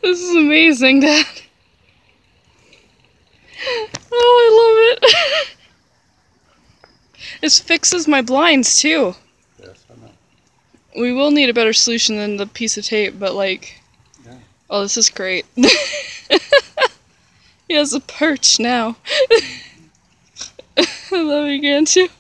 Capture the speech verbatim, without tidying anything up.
This is amazing, Dad. Oh, I love it. This fixes my blinds, too. Yes, I know. We will need a better solution than the piece of tape, but like... Yeah. Oh, this is great. He has a perch now. I love you again, too.